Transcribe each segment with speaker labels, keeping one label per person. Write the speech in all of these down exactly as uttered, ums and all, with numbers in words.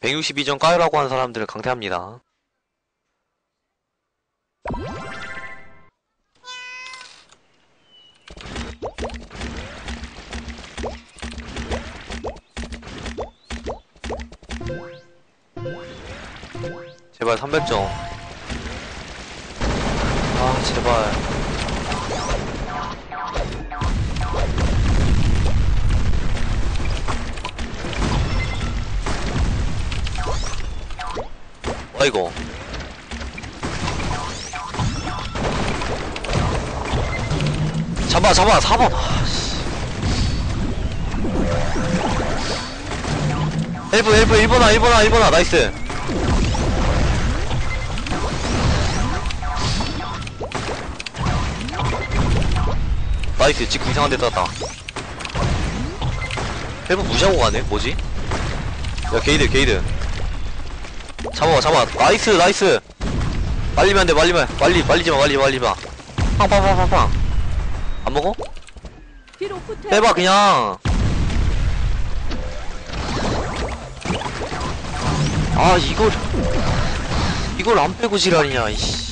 Speaker 1: 백육십이 점 까요라고 하는 사람들을 강퇴합니다. 제발 삼백 점. 아, 제발. 와, 이거. 잡아, 잡아, 사 번. 헬프, 헬프, 일 번아, 일 번아, 일 번아, 나이스. 나이스, 지금 이상한 데 땄다. 헬프 무시하고 가네? 뭐지? 야, 게이드, 게이드. 잡아봐, 잡아. 나이스, 나이스. 말리면 안 돼, 말리면. 말리, 말리지마, 말리, 말리마. 팡, 팡, 팡, 팡, 팡. 안 먹어? 빼봐, 그냥. 아, 이걸. 이걸 안 빼고 지랄이냐, 이씨.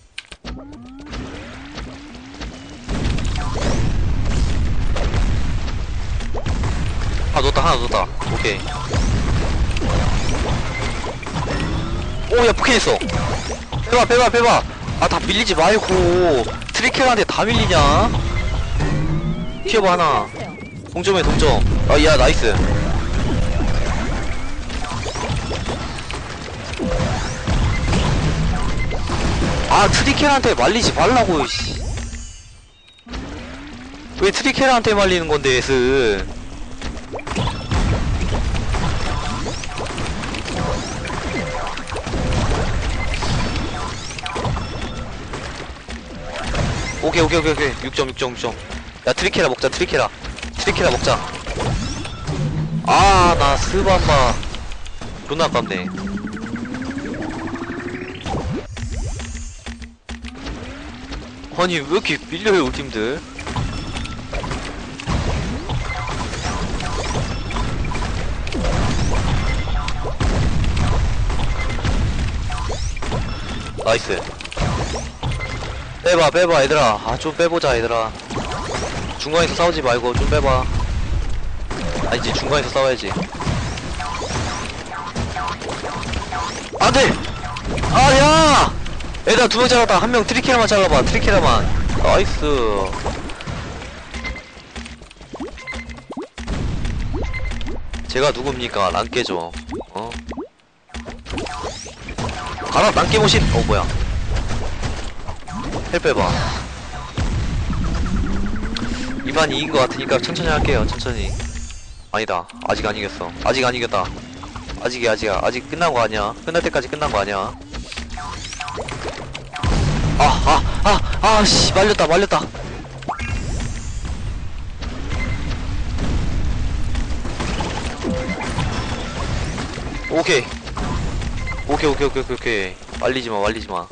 Speaker 1: 하나 넣었다, 하나 넣었다. 오케이. 오, 야, 포켓했어. 빼봐, 빼봐, 빼봐. 아, 다 밀리지 말고. 트리켈한테 다 밀리냐? 튀어봐, 하나. 동점에 동점. 아, 야, 나이스. 아, 트리켈한테 말리지 말라고, 씨. 왜 트리켈한테 말리는 건데, 에스. 오케이, 오케이, 오케이, 오케이. 육 점, 육 점, 육 점. 야, 트리케라 먹자, 트리케라. 트리케라 먹자. 아, 나 스바마. 존나 아깝네. 아니, 왜 이렇게 밀려요, 우리 팀들? 나이스. 빼봐, 빼봐, 얘들아. 아, 좀 빼보자, 얘들아. 중간에서 싸우지 말고 좀 빼봐. 아니지, 중간에서 싸워야지. 안 돼! 아, 야! 얘들아, 두 명 잘랐다. 한 명 트리케라만 잘라봐, 트리케라만. 나이스. 제가 누굽니까? 랑깨죠. 어? 가라, 랑깨모신! 어, 뭐야. 헬 빼봐. 이판 이긴 것 같으니까 천천히 할게요. 천천히. 아니다. 아직 안 이겼어. 아직 안 이겼다. 아직이야, 아직이야. 아직 끝난 거 아니야. 끝날 때까지 끝난 거 아니야. 아, 아, 아, 아, 씨. 말렸다, 말렸다. 오케이. 오케이, 오케이, 오케이, 오케이, 오케이. 말리지 마, 말리지 마.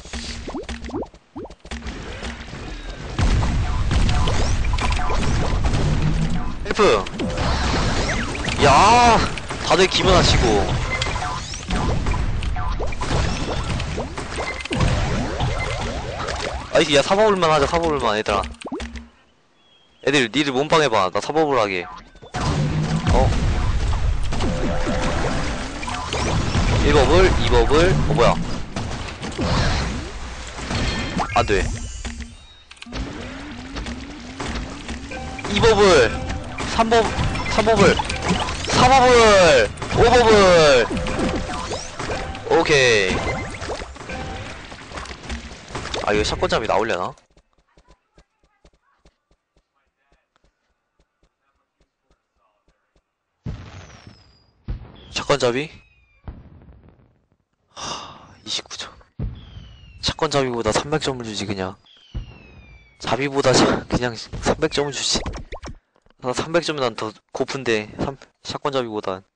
Speaker 1: 헬프! 야, 다들 기분하시고. 아이씨, 야, 사버블만 하자, 사버블만, 얘들아. 애들, 니들 몸빵 해봐. 나 사버블 하게. 어? 일 버블, 이 버블, 어, 뭐야. 안 돼. 이 버블. 삼 버, 삼 버블, 사 버블, 오 버블. 오케이. 아, 이거 샷건잡이 나오려나? 샷건잡이? 하, 이십구 점. 샷건잡이보다 삼백 점을 주지, 그냥. 잡이보다 자, 그냥 삼백 점을 주지. 나 삼백 점이 난 더 고픈데, 샷건잡이보단.